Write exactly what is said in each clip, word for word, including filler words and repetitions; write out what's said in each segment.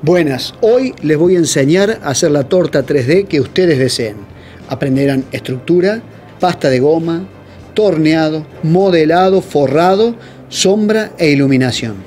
Buenas, hoy les voy a enseñar a hacer la torta tres D que ustedes deseen. Aprenderán estructura, pasta de goma, torneado, modelado, forrado, sombra e iluminación.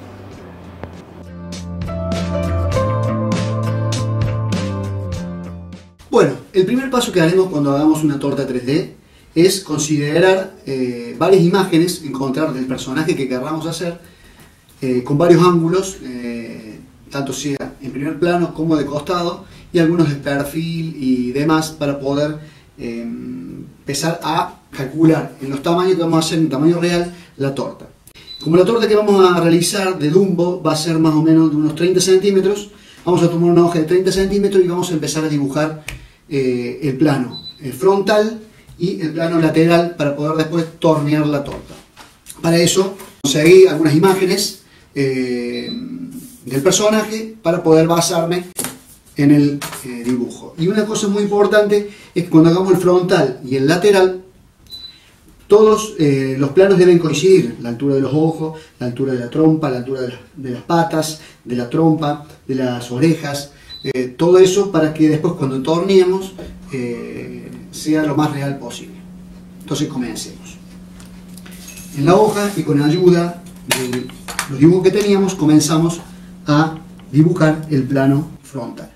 Bueno, el primer paso que haremos cuando hagamos una torta tres D es considerar eh, varias imágenes, encontrar el personaje que querramos hacer eh, con varios ángulos, eh, tanto sea en primer plano como de costado, y algunos de perfil y demás, para poder eh, empezar a calcular en los tamaños que vamos a hacer en tamaño real la torta. Como la torta que vamos a realizar de Dumbo va a ser más o menos de unos treinta centímetros, vamos a tomar una hoja de treinta centímetros y vamos a empezar a dibujar eh, el plano el frontal y el plano lateral para poder después tornear la torta. Para eso conseguí algunas imágenes eh, del personaje para poder basarme en el eh, dibujo. Y una cosa muy importante es que cuando hagamos el frontal y el lateral, todos eh, los planos deben coincidir: la altura de los ojos, la altura de la trompa, la altura de, la, de las patas, de la trompa, de las orejas, eh, todo eso para que después cuando torneemos eh, sea lo más real posible. Entonces comencemos. En la hoja y con ayuda de los dibujos que teníamos comenzamos a dibujar el plano frontal.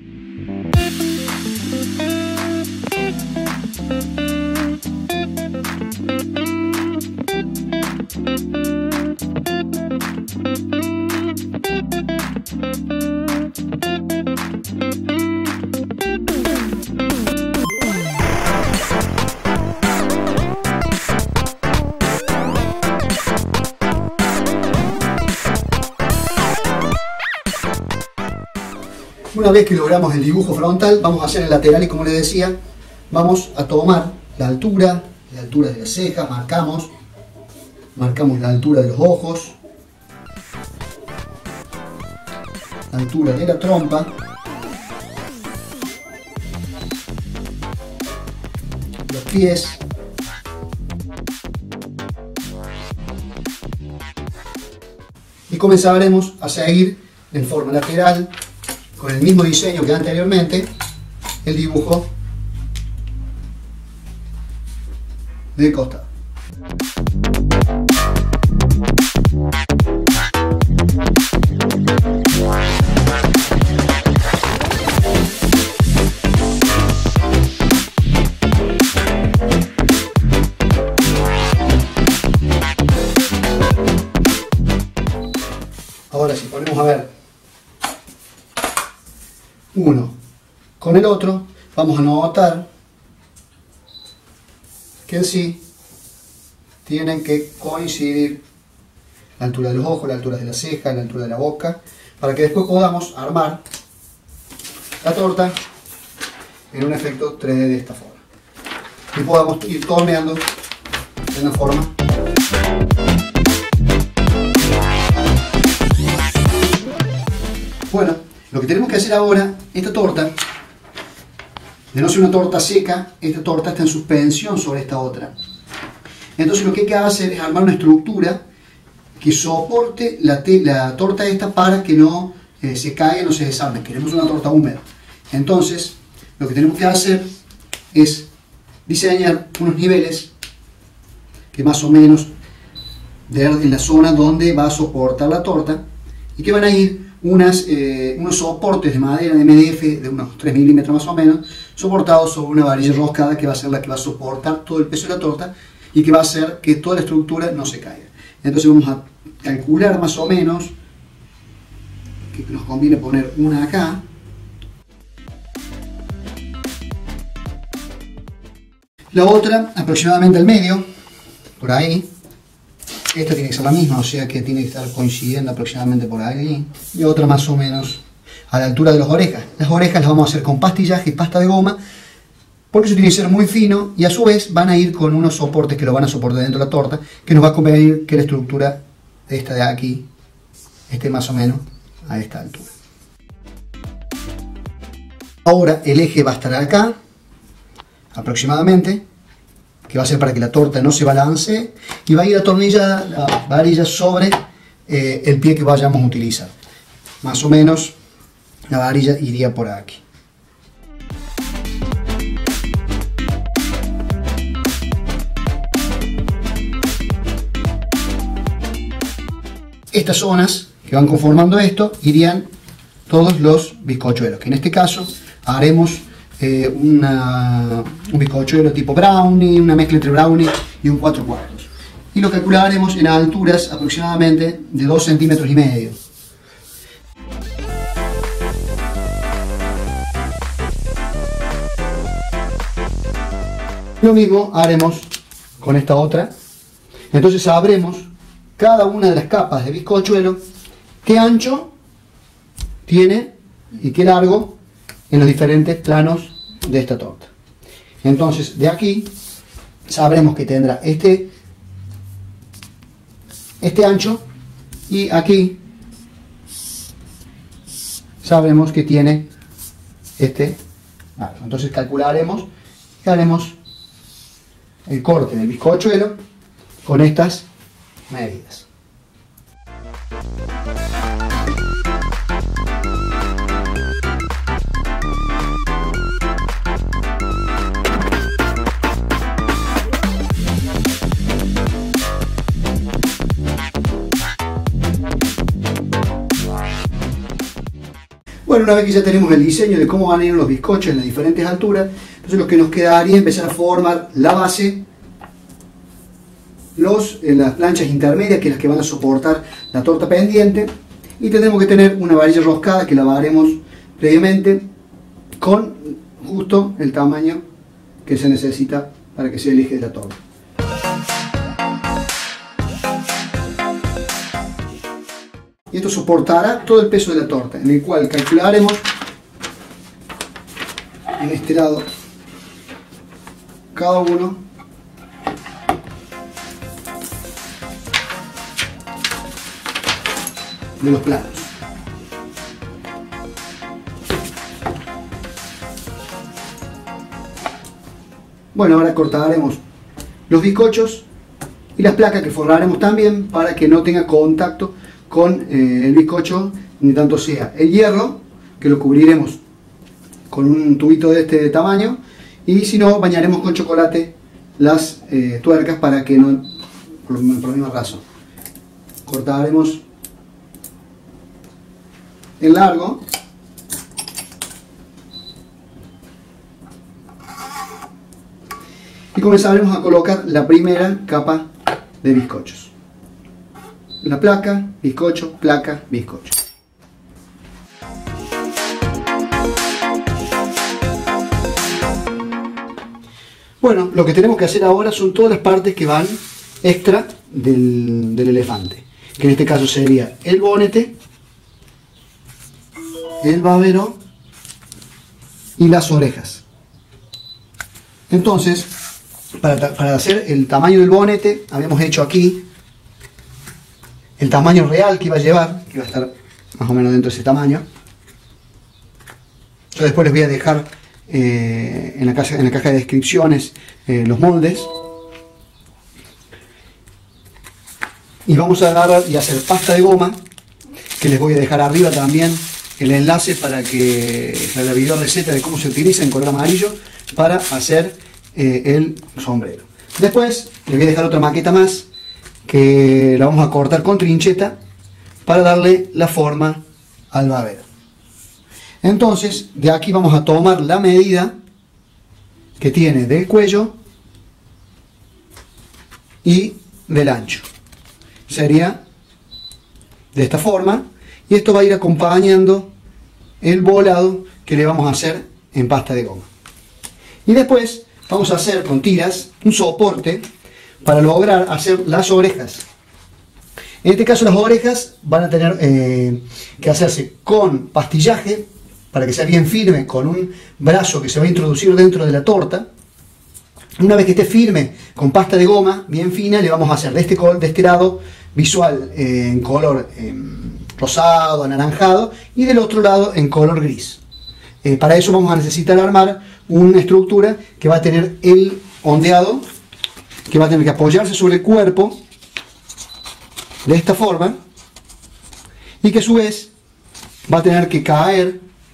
Una vez que logramos el dibujo frontal, vamos a hacer el lateral, y como les decía, vamos a tomar la altura, la altura de las cejas, marcamos, marcamos la altura de los ojos, la altura de la trompa, los pies, y comenzaremos a seguir en forma lateral, con el mismo diseño que anteriormente, el dibujo de costado. Ahora si ponemos a ver uno con el otro, vamos a notar que en sí tienen que coincidir la altura de los ojos, la altura de las cejas, la altura de la boca, para que después podamos armar la torta en un efecto tres D de esta forma y podamos ir torneando de una forma bueno. Lo que tenemos que hacer ahora, esta torta, de no ser una torta seca, esta torta está en suspensión sobre esta otra. Entonces lo que hay que hacer es armar una estructura que soporte la, la torta esta para que no eh, se caiga, no se desarme. Queremos una torta húmeda. Entonces lo que tenemos que hacer es diseñar unos niveles que más o menos de, en la zona donde va a soportar la torta, y que van a ir Unas, eh, unos soportes de madera de M D F de unos tres milímetros más o menos, soportados sobre una varilla roscada que va a ser la que va a soportar todo el peso de la torta y que va a hacer que toda la estructura no se caiga. Entonces vamos a calcular más o menos que nos conviene poner una acá, la otra aproximadamente al medio, por ahí. Esta tiene que ser la misma, o sea que tiene que estar coincidiendo aproximadamente por ahí. Y otra más o menos a la altura de las orejas. Las orejas las vamos a hacer con pastillaje y pasta de goma, porque eso tiene que ser muy fino, y a su vez van a ir con unos soportes que lo van a soportar dentro de la torta, que nos va a convenir que la estructura de esta de aquí esté más o menos a esta altura. Ahora el eje va a estar acá, aproximadamente, que va a ser para que la torta no se balance, y va a ir atornillada la varilla sobre eh, el pie que vayamos a utilizar. Más o menos la varilla iría por aquí. Estas zonas que van conformando esto irían todos los bizcochuelos, que en este caso haremos eh, una, un bizcochuelo tipo brownie, una mezcla entre brownie y un cuatro cuartos. Y lo calcularemos en alturas aproximadamente de dos centímetros y medio. Lo mismo haremos con esta otra. Entonces sabremos cada una de las capas de bizcochuelo qué ancho tiene y qué largo en los diferentes planos de esta torta. Entonces de aquí sabremos que tendrá este este ancho, y aquí sabremos que tiene este largo. Entonces calcularemos y haremos el corte del bizcochuelo con estas medidas. Bueno, una vez que ya tenemos el diseño de cómo van a ir los bizcochos en las diferentes alturas, entonces lo que nos quedaría es empezar a formar la base, los, en las planchas intermedias, que es las que van a soportar la torta pendiente, y tendremos que tener una varilla roscada que la haremos previamente con justo el tamaño que se necesita para que sea el eje de la torta. Y esto soportará todo el peso de la torta, en el cual calcularemos en este lado cada uno de los planos. Bueno, ahora cortaremos los bizcochos y las placas que forraremos también para que no tenga contacto con eh, el bizcocho, ni tanto sea el hierro, que lo cubriremos con un tubito de este tamaño, y si no, bañaremos con chocolate las eh, tuercas para que no, por, por la misma razón. Cortaremos en largo y comenzaremos a colocar la primera capa de bizcochos. La placa, bizcocho, placa, bizcocho. Bueno, lo que tenemos que hacer ahora son todas las partes que van extra del, del elefante, que en este caso sería el bonete, el babero y las orejas. Entonces, para, para hacer el tamaño del bonete, habíamos hecho aquí el tamaño real que iba a llevar, que iba a estar más o menos dentro de ese tamaño. Yo después les voy a dejar eh, en, la caja, en la caja de descripciones eh, los moldes. Y vamos a agarrar y hacer pasta de goma, que les voy a dejar arriba también el enlace para que la video receta de cómo se utiliza en color amarillo para hacer eh, el sombrero. Después les voy a dejar otra maqueta más, que la vamos a cortar con trincheta para darle la forma al babero. Entonces, de aquí vamos a tomar la medida que tiene del cuello y del ancho. Sería de esta forma, y esto va a ir acompañando el volado que le vamos a hacer en pasta de goma. Y después vamos a hacer con tiras un soporte para lograr hacer las orejas. En este caso las orejas van a tener eh, que hacerse con pastillaje para que sea bien firme, con un brazo que se va a introducir dentro de la torta. Una vez que esté firme con pasta de goma bien fina, le vamos a hacer de este, de este lado visual eh, en color eh, rosado, anaranjado, y del otro lado en color gris. Eh, para eso vamos a necesitar armar una estructura que va a tener el ondeado, que va a tener que apoyarse sobre el cuerpo de esta forma, y que a su vez va a tener que caer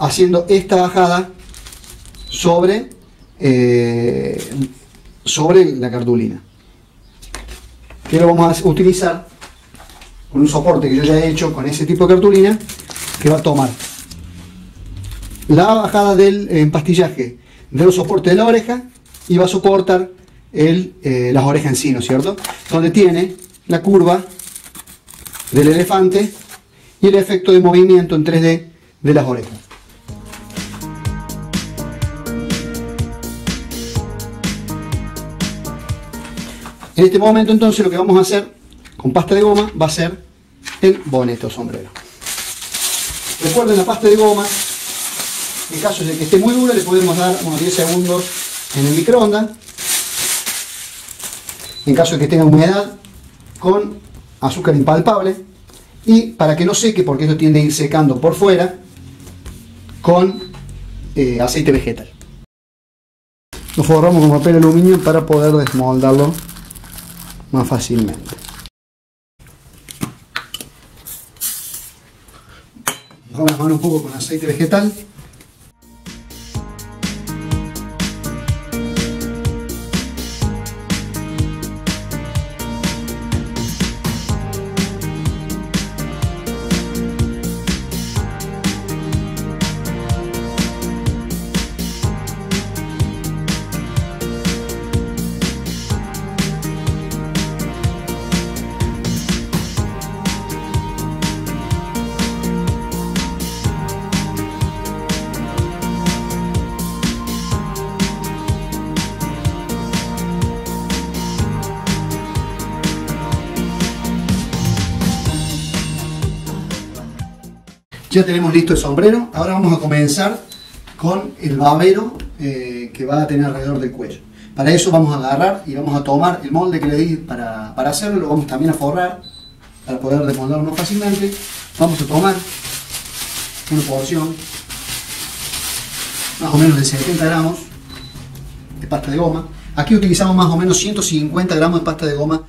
haciendo esta bajada sobre, eh, sobre la cartulina, que lo vamos a utilizar con un soporte que yo ya he hecho con ese tipo de cartulina, que va a tomar la bajada del empastillaje de los soportes de la oreja y va a soportar el, eh, las orejas en sí, ¿no es cierto? Donde tiene la curva del elefante y el efecto de movimiento en tres D de las orejas. En este momento entonces lo que vamos a hacer con pasta de goma va a ser el bonete o sombrero. Recuerden, la pasta de goma, en caso de que esté muy dura, le podemos dar unos diez segundos en el microondas. En caso de que tenga humedad, con azúcar impalpable. Y para que no seque, porque esto tiende a ir secando por fuera, con eh, aceite vegetal. Lo forramos con papel aluminio para poder desmoldarlo más fácilmente. Mojamos las manos un poco con aceite vegetal. Ya tenemos listo el sombrero. Ahora vamos a comenzar con el babero eh, que va a tener alrededor del cuello. Para eso vamos a agarrar y vamos a tomar el molde que le di para, para hacerlo. Lo vamos también a forrar para poder desmoldarlo más fácilmente. Vamos a tomar una porción más o menos de setenta gramos de pasta de goma. Aquí utilizamos más o menos ciento cincuenta gramos de pasta de goma.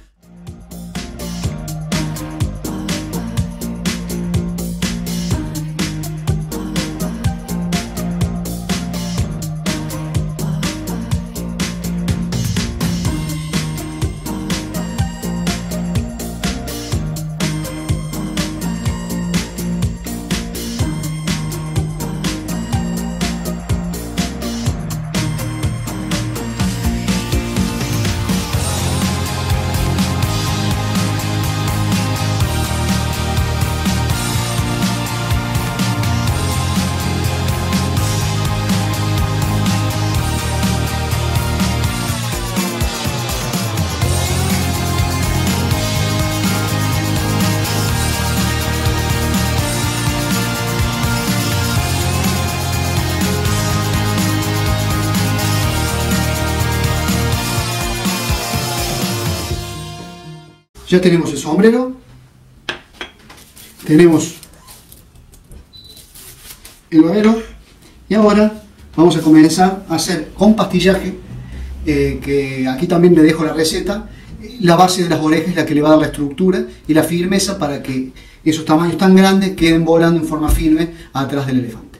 Ya tenemos el sombrero, tenemos el babero y ahora vamos a comenzar a hacer con pastillaje, eh, que aquí también le dejo la receta. La base de las orejas es la que le va a dar la estructura y la firmeza para que esos tamaños tan grandes queden volando en forma firme atrás del elefante.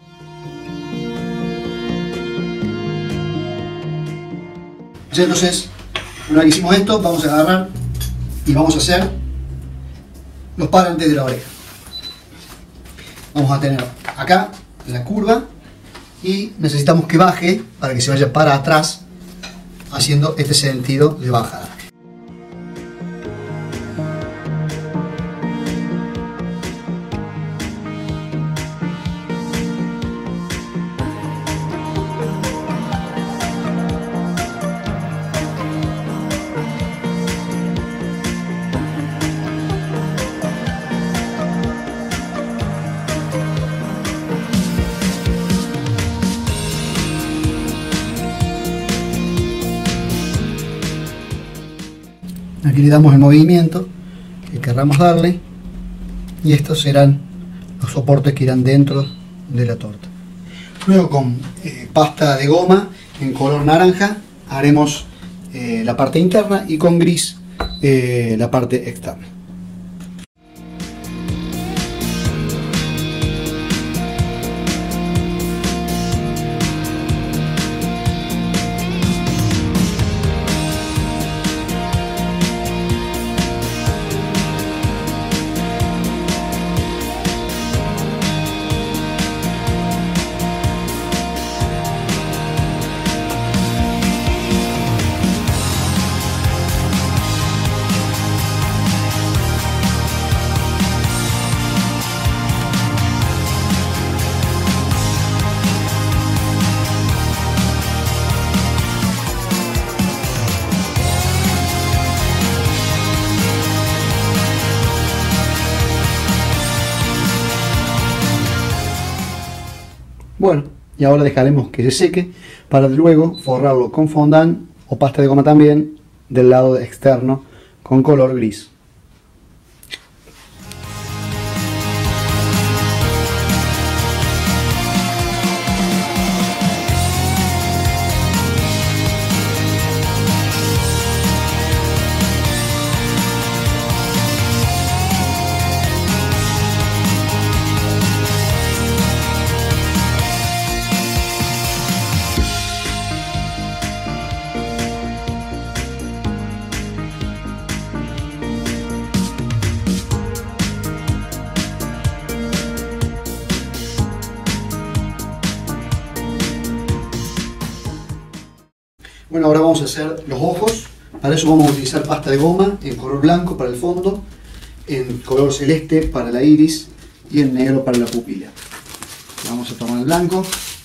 Ya entonces, una vez que hicimos esto, vamos a agarrar y vamos a hacer los parantes de la oreja. Vamos a tener acá la curva y necesitamos que baje para que se vaya para atrás, haciendo este sentido de bajada. Aquí le damos el movimiento que querramos darle y estos serán los soportes que irán dentro de la torta. Luego con eh, pasta de goma en color naranja haremos eh, la parte interna y con gris eh, la parte externa. Bueno, y ahora dejaremos que se seque para luego forrarlo con fondant o pasta de goma también del lado externo con color gris. Bueno, ahora vamos a hacer los ojos. Para eso vamos a utilizar pasta de goma en color blanco para el fondo, en color celeste para la iris y en negro para la pupila. Vamos a tomar el blanco.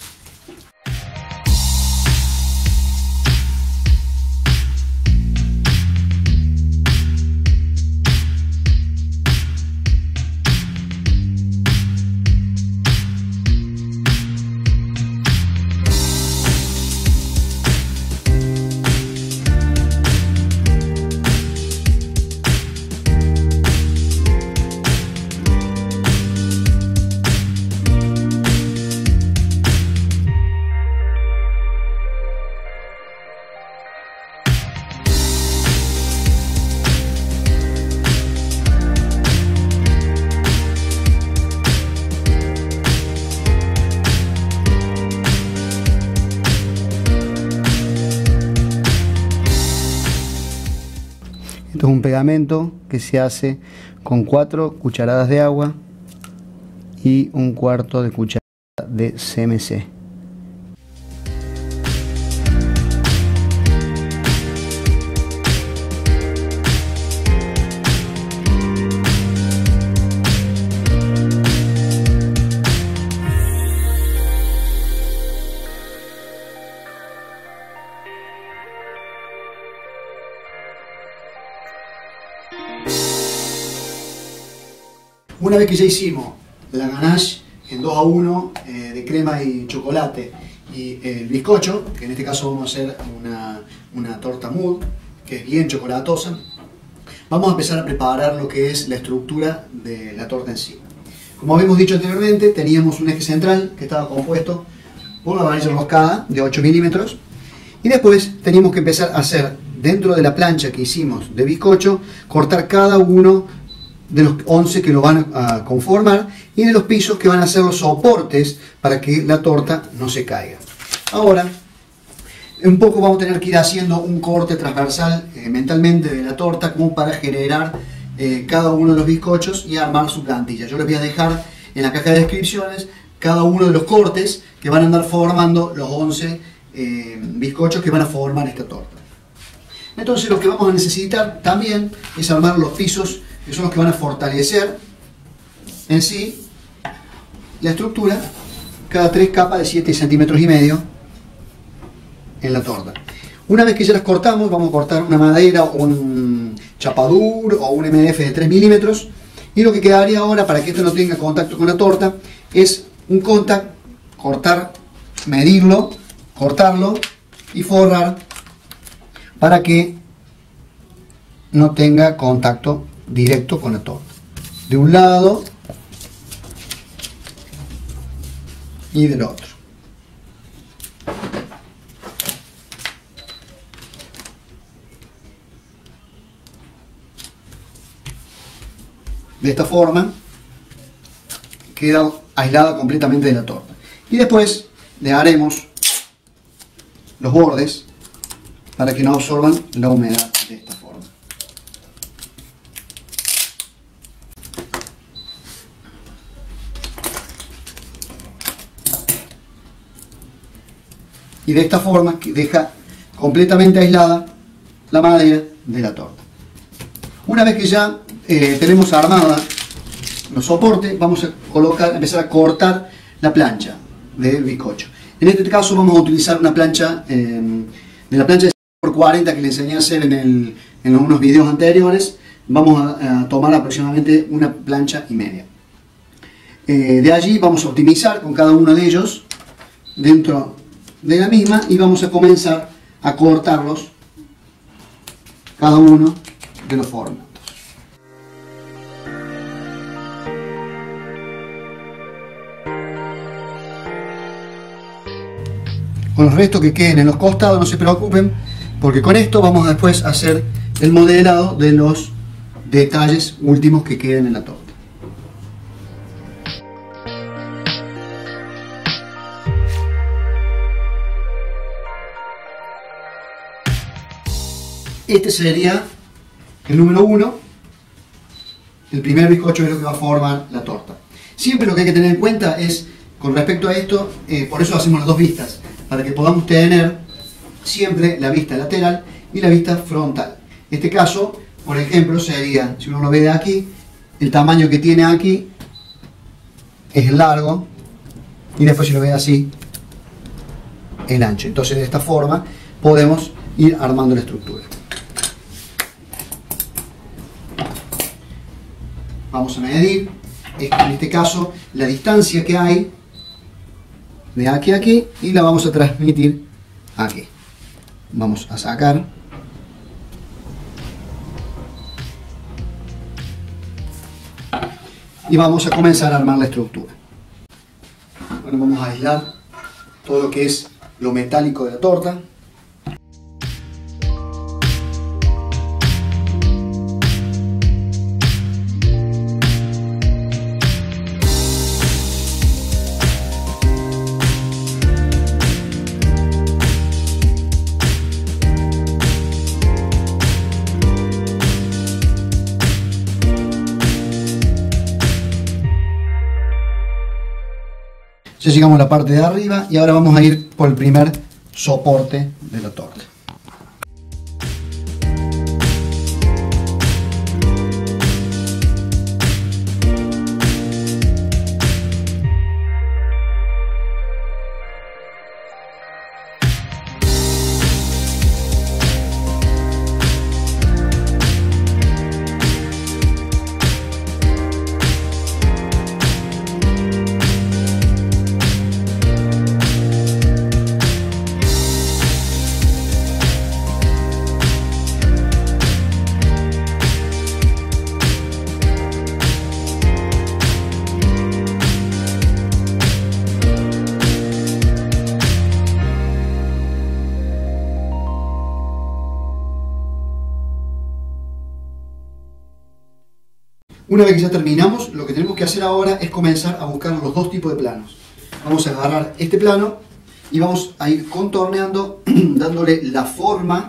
Esto es un pegamento que se hace con cuatro cucharadas de agua y un cuarto de cucharada de C M C. Una vez que ya hicimos la ganache en dos a uno eh, de crema y chocolate y el bizcocho, que en este caso vamos a hacer una, una torta mousse, que es bien chocolatosa, vamos a empezar a preparar lo que es la estructura de la torta en sí. Como habíamos dicho anteriormente, teníamos un eje central que estaba compuesto por una varilla roscada de ocho milímetros y después teníamos que empezar a hacer, dentro de la plancha que hicimos de bizcocho, cortar cada uno de los once que lo van a conformar y de los pisos que van a ser los soportes para que la torta no se caiga. Ahora, un poco vamos a tener que ir haciendo un corte transversal eh, mentalmente de la torta como para generar eh, cada uno de los bizcochos y armar su plantilla. Yo les voy a dejar en la caja de descripciones cada uno de los cortes que van a andar formando los once eh, bizcochos que van a formar esta torta. Entonces lo que vamos a necesitar también es armar los pisos que son los que van a fortalecer en sí la estructura, cada tres capas de siete centímetros y medio en la torta. Una vez que ya las cortamos, vamos a cortar una madera o un chapadur o un M D F de tres milímetros, y lo que quedaría ahora para que esto no tenga contacto con la torta es un contact, cortar, medirlo, cortarlo y forrar para que no tenga contacto directo con la torta, de un lado y del otro. De esta forma queda aislada completamente de la torta. Y después le haremos los bordes para que no absorban la humedad de esta forma. Y de esta forma deja completamente aislada la madera de la torta. Una vez que ya eh, tenemos armada los soportes, vamos a colocar, empezar a cortar la plancha del bizcocho. En este caso vamos a utilizar una plancha eh, de la plancha de por cuarenta que le enseñé a hacer en, el, en unos videos anteriores. Vamos a, a tomar aproximadamente una plancha y media. Eh, de allí vamos a optimizar con cada uno de ellos dentro de la misma y vamos a comenzar a cortarlos cada uno de los formatos. Con los restos que queden en los costados no se preocupen, porque con esto vamos después a hacer el modelado de los detalles últimos que queden en la torta. Este sería el número uno, el primer bizcocho es lo que va a formar la torta. Siempre lo que hay que tener en cuenta es, con respecto a esto, eh, por eso hacemos las dos vistas, para que podamos tener siempre la vista lateral y la vista frontal. En este caso, por ejemplo, sería, si uno lo ve de aquí, el tamaño que tiene aquí es el largo y después si lo ve así, el ancho. Entonces de esta forma podemos ir armando la estructura. Vamos a medir, en este caso, la distancia que hay de aquí a aquí y la vamos a transmitir aquí. Vamos a sacar y vamos a comenzar a armar la estructura. Bueno, vamos a aislar todo lo que es lo metálico de la torta. Ya llegamos a la parte de arriba y ahora vamos a ir por el primer soporte de la torta. Una vez que ya terminamos, lo que tenemos que hacer ahora es comenzar a buscar los dos tipos de planos. Vamos a agarrar este plano y vamos a ir contorneando, dándole la forma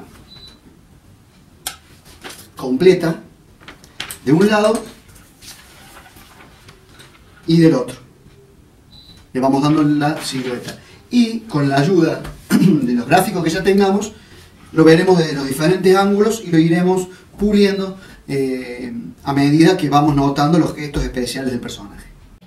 completa de un lado y del otro. Le vamos dando la silueta. Y con la ayuda de los gráficos que ya tengamos, lo veremos desde los diferentes ángulos y lo iremos puliendo eh, a medida que vamos notando los gestos especiales del personaje.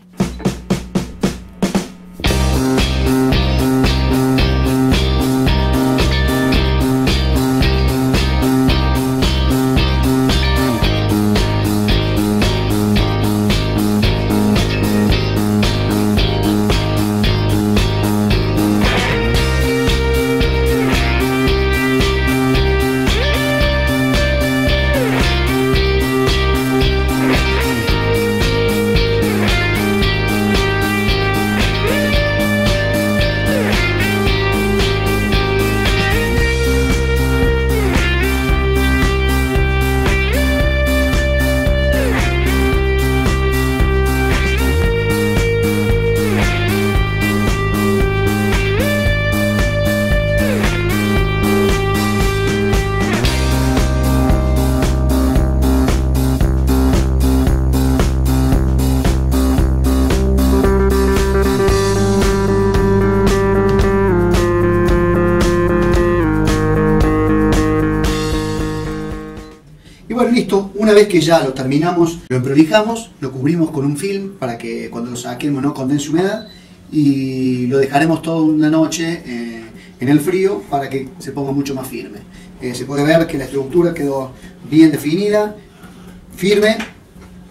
Listo, una vez que ya lo terminamos, lo emprolijamos, lo cubrimos con un film para que cuando lo saquemos no condense humedad y lo dejaremos toda una noche eh, en el frío para que se ponga mucho más firme. Eh, se puede ver que la estructura quedó bien definida, firme.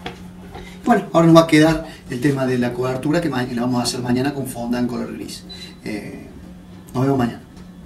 Bueno, ahora nos va a quedar el tema de la cobertura que la vamos a hacer mañana con fonda en color gris. Eh, nos vemos mañana.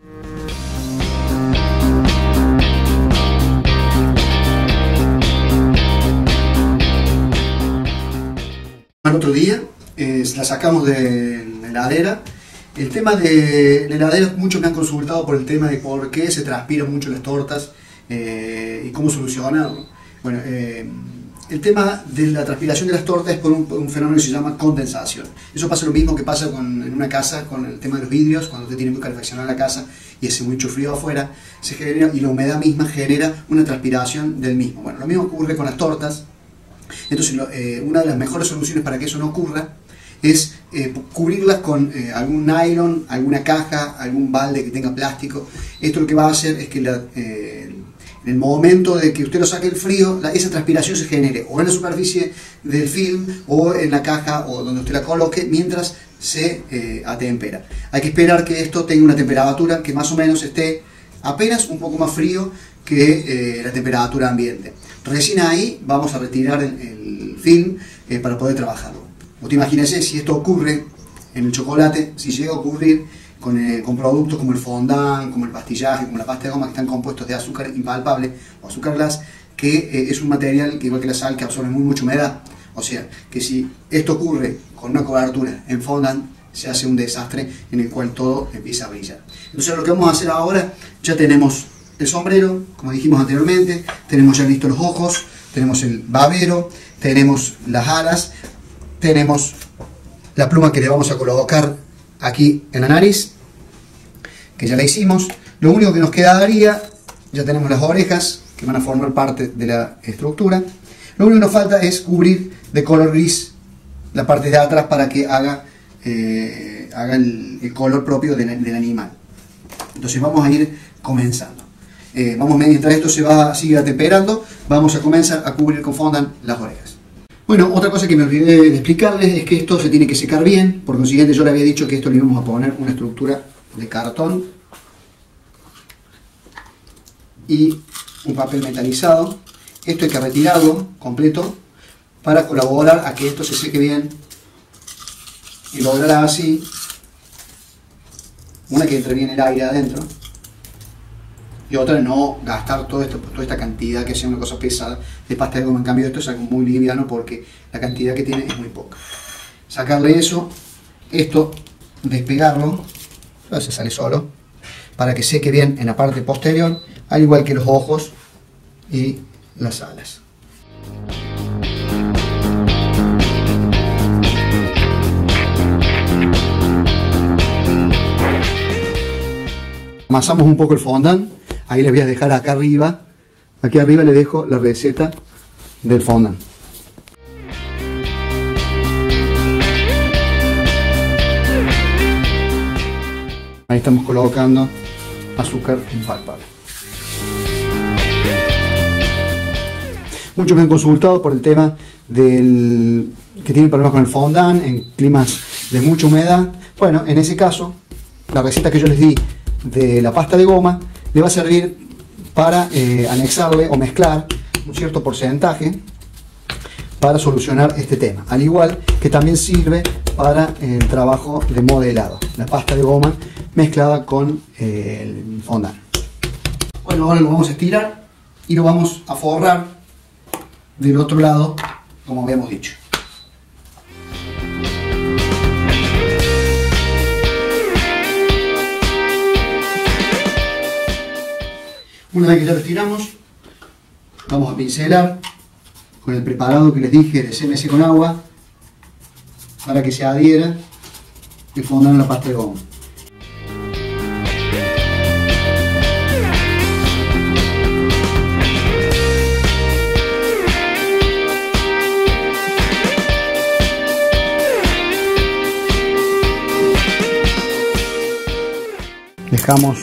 El otro día eh, la sacamos de la heladera. El tema de la heladera, muchos me han consultado por el tema de por qué se transpiran mucho las tortas eh, y cómo solucionarlo. Bueno, eh, el tema de la transpiración de las tortas es por un, por un fenómeno que se llama condensación. Eso pasa lo mismo que pasa con, en una casa con el tema de los vidrios, cuando usted tiene muy calefaccionada la casa y hace mucho frío afuera, se genera, y la humedad misma genera una transpiración del mismo. Bueno, lo mismo ocurre con las tortas. Entonces, lo, eh, una de las mejores soluciones para que eso no ocurra es eh, cubrirlas con eh, algún nylon, alguna caja, algún balde que tenga plástico. Esto lo que va a hacer es que la, eh, en el momento de que usted lo saque el frío, la, esa transpiración se genere o en la superficie del film o en la caja o donde usted la coloque mientras se eh, atempera. Hay que esperar que esto tenga una temperatura que más o menos esté apenas un poco más frío que eh, la temperatura ambiente. Recién ahí vamos a retirar el, el film eh, para poder trabajarlo. Usted imagínese si esto ocurre en el chocolate, si llega a ocurrir con, eh, con productos como el fondant, como el pastillaje, como la pasta de goma, que están compuestos de azúcar impalpable o azúcar glass, que eh, es un material que igual que la sal que absorbe muy mucha humedad. O sea, que si esto ocurre con una cobertura en fondant, se hace un desastre en el cual todo empieza a brillar. Entonces lo que vamos a hacer ahora, ya tenemos el sombrero, como dijimos anteriormente, tenemos ya listos los ojos, tenemos el babero, tenemos las alas, tenemos la pluma que le vamos a colocar aquí en la nariz, que ya la hicimos. Lo único que nos quedaría, ya tenemos las orejas, que van a formar parte de la estructura. Lo único que nos falta es cubrir de color gris la parte de atrás para que haga, eh, haga el, el color propio del, del animal. Entonces vamos a ir comenzando. Eh, vamos, mientras esto se va a seguir atemperando, vamos a comenzar a cubrir con fondant las orejas. Bueno, otra cosa que me olvidé de explicarles es que esto se tiene que secar bien. Por consiguiente, yo le había dicho que esto le íbamos a poner una estructura de cartón y un papel metalizado. Esto hay que retirarlo completo para colaborar a que esto se seque bien y lograr así, una, que entre bien el aire adentro, y otra, no gastar todo esto, toda esta cantidad que sea una cosa pesada de pasta de goma. En cambio, esto es algo muy liviano porque la cantidad que tiene es muy poca. Sacarle eso, esto, despegarlo, se sale solo, para que seque bien en la parte posterior, al igual que los ojos y las alas. Amasamos un poco el fondant. Ahí les voy a dejar acá arriba, aquí arriba les dejo la receta del fondant. Ahí estamos colocando azúcar impalpable. Muchos me han consultado por el tema del que tienen problemas con el fondant en climas de mucha humedad. Bueno, en ese caso, la receta que yo les di de la pasta de goma le va a servir para eh, anexarle o mezclar un cierto porcentaje para solucionar este tema. Al igual que también sirve para el trabajo de modelado, la pasta de goma mezclada con eh, el fondant. Bueno, ahora lo vamos a estirar y lo vamos a forrar del otro lado, como habíamos dicho. Una vez que ya lo estiramos, vamos a pincelar con el preparado que les dije de C M C con agua para que se adhiera el fondant en la pasta de goma. Dejamos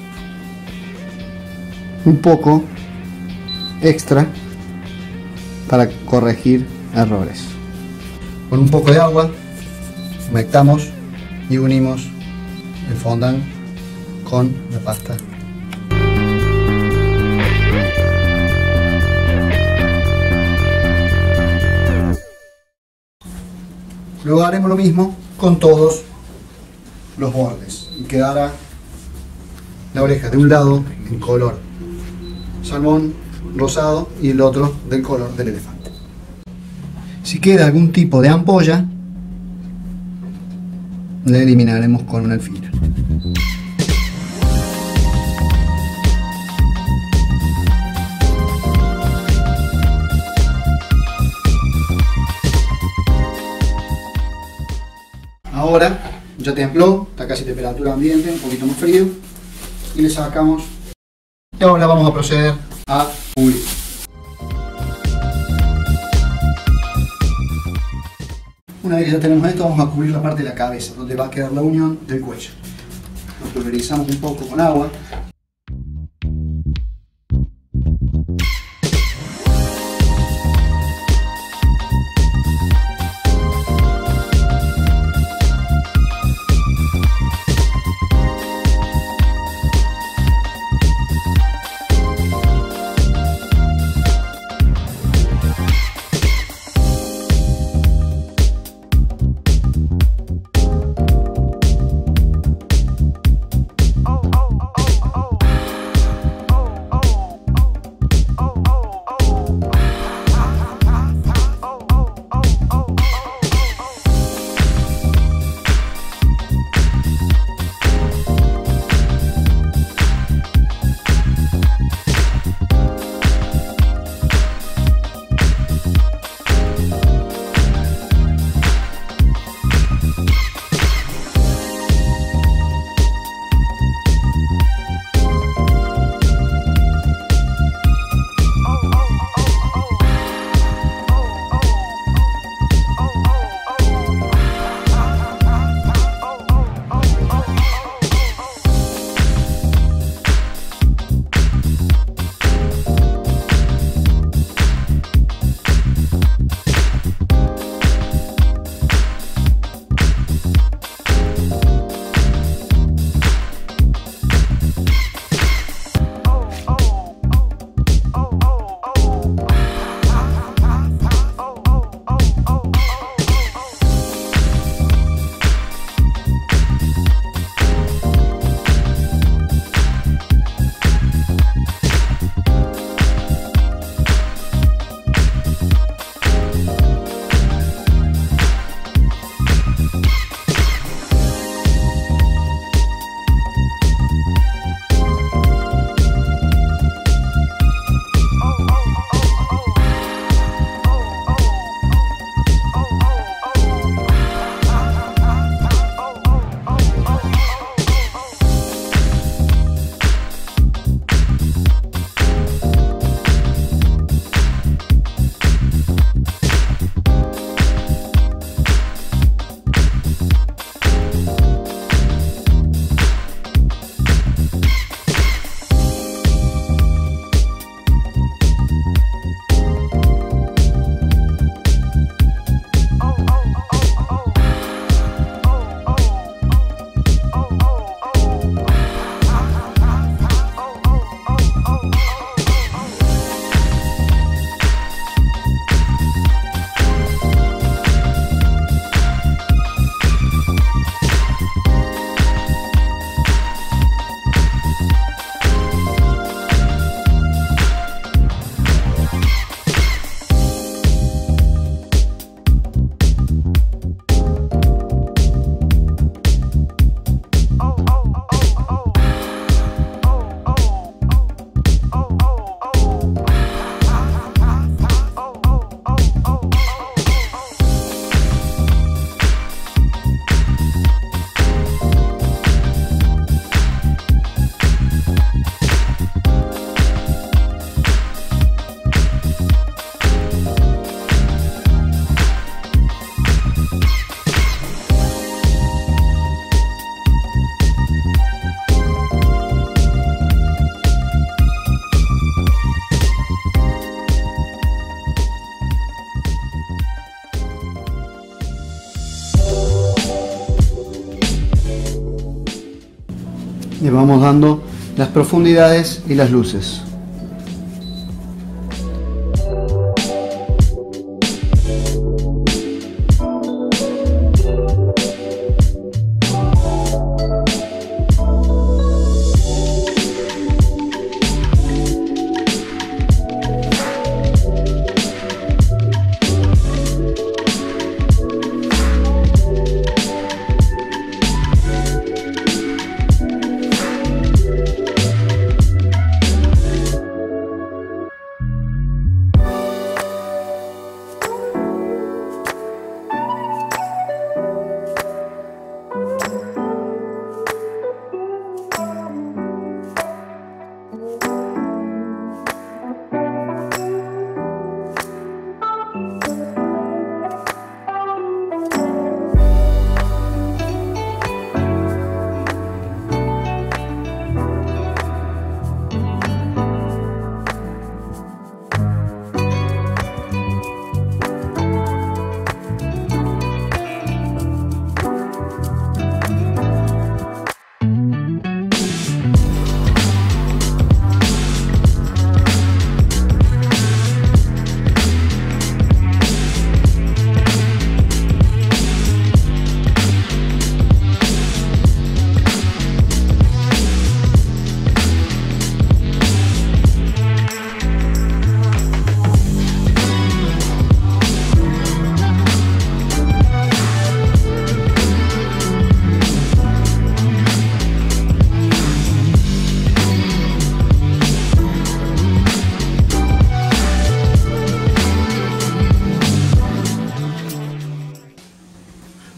un poco extra para corregir errores. Con un poco de agua humectamos y unimos el fondant con la pasta. Luego haremos lo mismo con todos los bordes y quedara la oreja de un lado en color salmón rosado y el otro del color del elefante. Si queda algún tipo de ampolla, la eliminaremos con un alfiler. Ahora ya templó, está casi temperatura ambiente, un poquito más frío, y le sacamos. Y ahora vamos a proceder a cubrir. Una vez que ya tenemos esto, vamos a cubrir la parte de la cabeza, donde va a quedar la unión del cuello. Lo pulverizamos un poco con agua. le vamos dando las profundidades y las luces.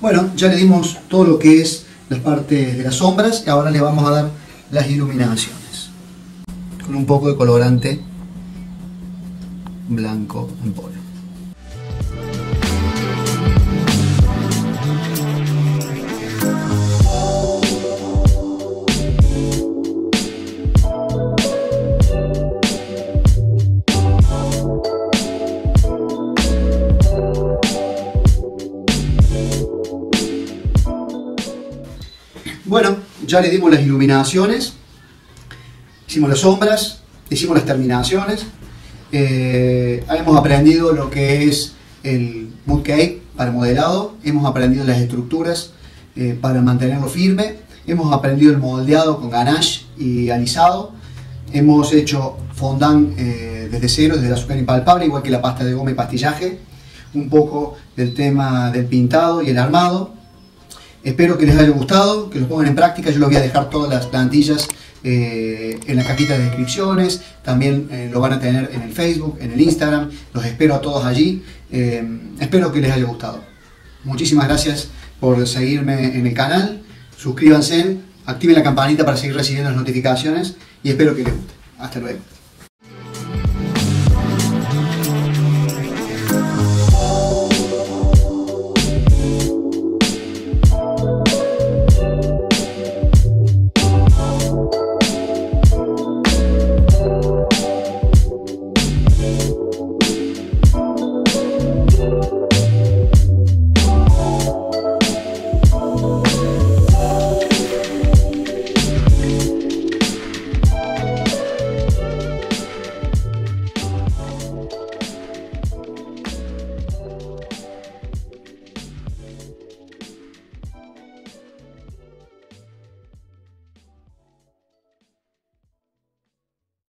Bueno, ya le dimos todo lo que es las partes de las sombras y ahora le vamos a dar las iluminaciones con un poco de colorante blanco en polvo. Bueno, ya le dimos las iluminaciones, hicimos las sombras, hicimos las terminaciones, eh, hemos aprendido lo que es el Mood Cake para modelado, hemos aprendido las estructuras eh, para mantenerlo firme, hemos aprendido el moldeado con ganache y alisado, hemos hecho fondant eh, desde cero, desde el azúcar impalpable, igual que la pasta de goma y pastillaje, un poco del tema del pintado y el armado. Espero que les haya gustado, que lo pongan en práctica. Yo les voy a dejar todas las plantillas eh, en la cajita de descripciones. También eh, lo van a tener en el Facebook, en el Instagram. Los espero a todos allí. Eh, espero que les haya gustado. Muchísimas gracias por seguirme en el canal. Suscríbanse, activen la campanita para seguir recibiendo las notificaciones y espero que les guste. Hasta luego.